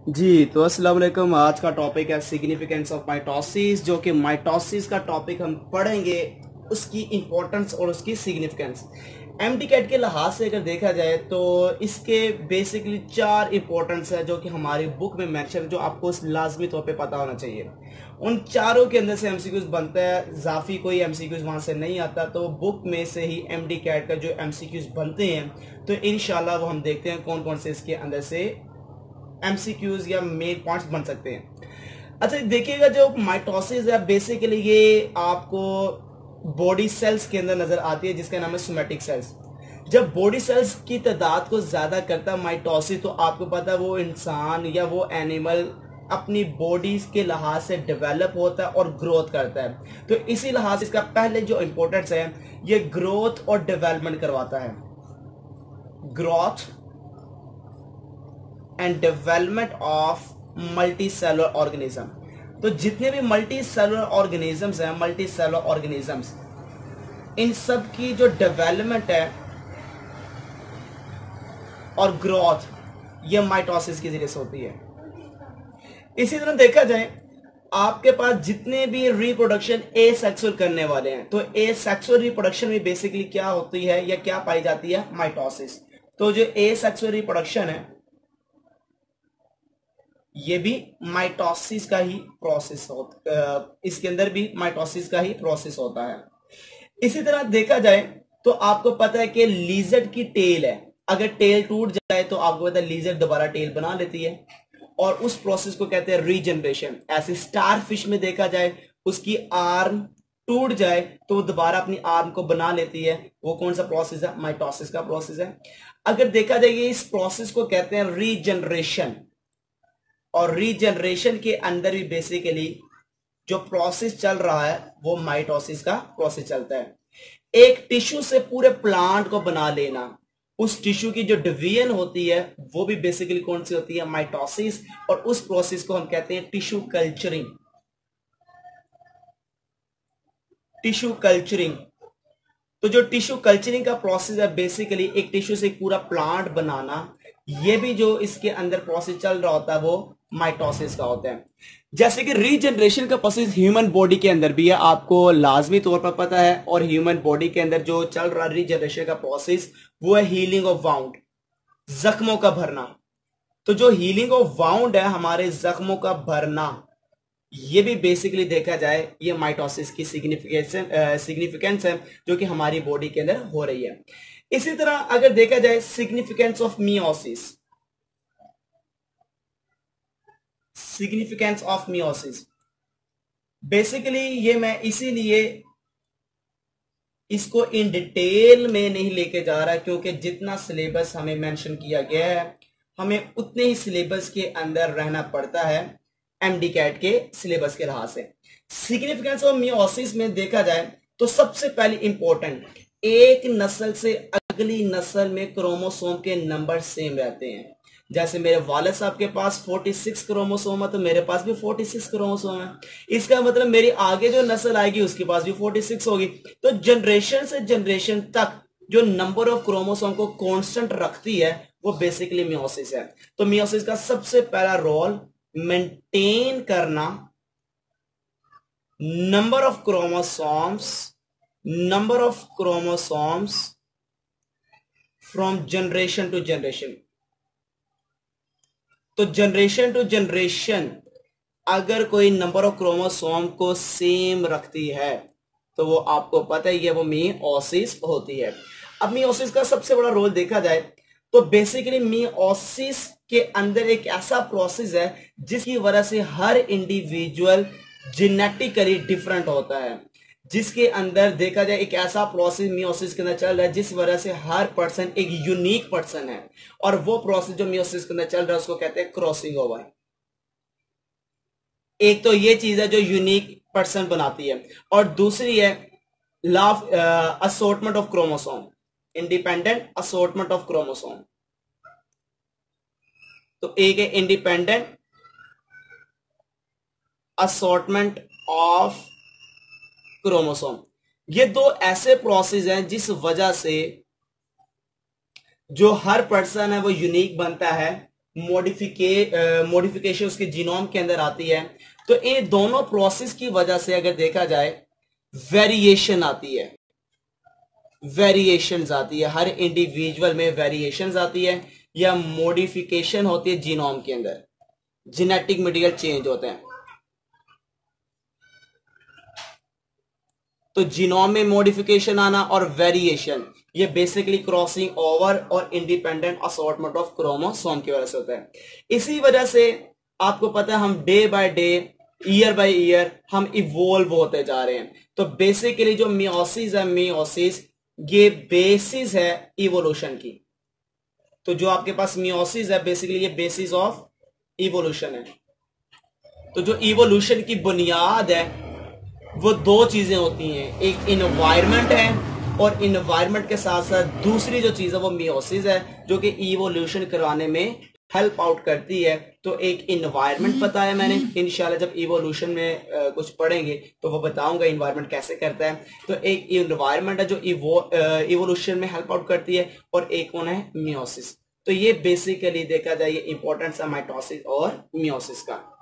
जी तो अस्सलाम वालेकुम। आज का टॉपिक है सिग्निफिकेंस ऑफ माइटोसिस, जो कि माइटोसिस का टॉपिक हम पढ़ेंगे, उसकी इंपॉर्टेंस और उसकी सिग्निफिकेंस। एमडी कैट के लिहाज से अगर देखा जाए तो इसके बेसिकली 4 इंपॉर्टेंस है जो कि हमारी बुक में मेंशन है, जो आपको लाजमी तौर पे पता होना चाहिए। उन चारों के अंदर से एमसीक्यूज बनता है, जाफी कोई एमसीक्यूज वहां से नहीं आता, तो बुक में से ही एमडी कैट का जो एमसीक्यूज बनते हैं तो इंशाल्लाह वो हम देखते हैं कौन कौन से इसके अंदर से एमसीक्यूज या मेन पॉइंट्स बन सकते हैं। अच्छा देखिएगा, जो माइटोसिस है बेसिकली ये आपको बॉडी सेल्स के अंदर नजर आती है, जिसका नाम है सोमैटिक सेल्स। जब बॉडी सेल्स की तादाद को ज्यादा करता है माइटोसिस, तो आपको पता है वो इंसान या वो एनिमल अपनी बॉडी के लिहाज से डेवलप होता है और ग्रोथ करता है। तो इसी लिहाज से इसका पहले जो इंपॉर्टेंस है, ये ग्रोथ और डेवलपमेंट करवाता है। Growth and development of multi cellular organism. तो जितने भी मल्टी सेलुलर ऑर्गेनिजम्स हैं, मल्टी सेलुलर ऑर्गेनिजम्स, इन सब की जो डेवलपमेंट है और ग्रोथ, ये माइटोसिस के जरिए से होती है। इसी तरह देखा जाए, आपके पास जितने भी रिप्रोडक्शन ए सेक्सुअल करने वाले हैं, तो ए सेक्सुअल रिप्रोडक्शन में बेसिकली क्या होती है या क्या पाई जाती है? माइटोसिस। तो जो ए सेक्सुअल रिप्रोडक्शन है, ये भी माइटोसिस का ही प्रोसेस होता, इसके अंदर भी माइटोसिस का ही प्रोसेस होता है। इसी तरह देखा जाए तो आपको पता है कि लीजर्ड की टेल है, अगर टेल टूट जाए तो आपको पता है लीजर्ड दोबारा टेल बना लेती है, और उस प्रोसेस को कहते हैं रीजनरेशन। ऐसे स्टार फिश में देखा जाए, उसकी आर्म टूट जाए तो वो दोबारा अपनी आर्म को बना लेती है। वो कौन सा प्रोसेस है? माइटोसिस का प्रोसेस है। अगर देखा जाए, इस प्रोसेस को कहते हैं रीजनरेशन, और रीजनरेशन के अंदर भी बेसिकली जो प्रोसेस चल रहा है वो माइटोसिस का प्रोसेस चलता है। एक टिश्यू से पूरे प्लांट को बना लेना, उस टिश्यू की जो डिवीजन होती है वो भी बेसिकली कौन सी होती है? माइटोसिस। और उस प्रोसेस को हम कहते हैं टिश्यू कल्चरिंग। Tissue culturing. तो जो टिश्यू कल्चरिंग का प्रोसेस है, बेसिकली एक टिश्यू से पूरा प्लांट बनाना, ये भी जो इसके अंदर प्रोसेस चल रहा होता है वो माइटोसिस का होता है। जैसे कि रीजनरेशन का प्रोसेस ह्यूमन बॉडी के अंदर भी है, आपको लाजमी तौर पर पता है। और ह्यूमन बॉडी के अंदर जो चल रहा रीजनरेशन का प्रोसेस वो है हीलिंग ऑफ वाउंड, जख्मों का भरना। तो जो हीलिंग ऑफ वाउंड है, हमारे जख्मों का भरना, ये भी बेसिकली देखा जाए ये माइटोसिस की सिग्निफिकेंस है जो कि हमारी बॉडी के अंदर हो रही है। इसी तरह अगर देखा जाए significance of meiosis, significance of meiosis, basically ये मैं इसीलिए इसको इन डिटेल में नहीं लेके जा रहा, क्योंकि जितना सिलेबस हमें मेंशन किया गया है, हमें उतने ही सिलेबस के अंदर रहना पड़ता है एमडी कैट के सिलेबस के लिहाज से। सिग्निफिकेंस ऑफ मियोसिस में देखा जाए तो सबसे पहले इंपॉर्टेंट, एक नस्ल से अगली नस्ल में क्रोमोसोम के नंबर सेम रहते हैं। जैसे मेरे वालिद साहब के पास 46 क्रोमोसोम है, तो मेरे पास भी 46 क्रोमोसोम है। इसका मतलब मेरी आगे जो नस्ल आएगी उसके पास भी 46 होगी। तो जनरेशन से जनरेशन तक जो नंबर ऑफ क्रोमोसोम को कांस्टेंट रखती है वो बेसिकली मियोसिस है। तो मियोसिस का सबसे पहला रोल मेंटेन करना number of chromosomes from generation to generation. तो जनरेशन टू जनरेशन अगर कोई नंबर ऑफ क्रोमोसोम को सेम रखती है तो वो आपको पता ही है वो मियोसिस होती है। अब मियोसिस का सबसे बड़ा रोल देखा जाए तो बेसिकली मियोसिस के अंदर एक ऐसा प्रोसेस है जिसकी वजह से हर इंडिविजुअल जेनेटिकली डिफरेंट होता है, जिसके अंदर देखा जाए एक ऐसा प्रोसेस मियोसिस के अंदर चल रहा है जिस वजह से हर पर्सन एक यूनिक पर्सन है। और वो प्रोसेस जो मियोसिस के अंदर चल रहा है उसको कहते हैं क्रॉसिंग ओवर। एक तो ये चीज है जो यूनिक पर्सन बनाती है, और दूसरी है law of assortment of chromosome, independent assortment of chromosome. तो एक है इंडिपेंडेंट असॉर्टमेंट ऑफ क्रोमोसोम। ये दो ऐसे प्रोसेस हैं जिस वजह से जो हर पर्सन है वो यूनिक बनता है, मॉडिफिकेशन उसके जीनोम के अंदर आती है। तो ये दोनों प्रोसेस की वजह से अगर देखा जाए वेरिएशन आती है, वेरिएशंस आती है, हर इंडिविजुअल में वेरिएशंस आती है या मॉडिफिकेशन होती है जीनोम के अंदर, जेनेटिक मटेरियल चेंज होते हैं। तो जीनोम में मॉडिफिकेशन आना और वेरिएशन, ये बेसिकली क्रॉसिंग ओवर और इंडिपेंडेंट असॉर्टमेंट ऑफ क्रोमोसोम की वजह से होता है। इसी वजह से आपको पता है हम day by day, year by year हम इवॉल्व होते जा रहे हैं। तो बेसिकली जो मियोसिस है, मियोसिस ये बेसिस है इवोल्यूशन की। तो जो आपके पास मियोसिस है बेसिकली ये बेसिस ऑफ इवोल्यूशन है। तो जो इवोल्यूशन की बुनियाद है वो दो चीजें होती हैं, एक इन्वायरमेंट है और इन्वायरमेंट के साथ साथ दूसरी जो चीज है वो मियोसिस है, जो कि इवोल्यूशन कराने में हेल्प आउट करती है। तो एक इन्वायरमेंट बताया मैंने, इंशाल्लाह जब इवोल्यूशन में कुछ पढ़ेंगे तो वो बताऊंगा इन्वायरमेंट कैसे करता है। तो एक इन्वायरमेंट है जो इवोल्यूशन में हेल्प आउट करती है और एक कौन है, मियोसिस। तो ये बेसिकली देखा जाए ये इंपॉर्टेंस है माइटोसिस और मियोसिस का।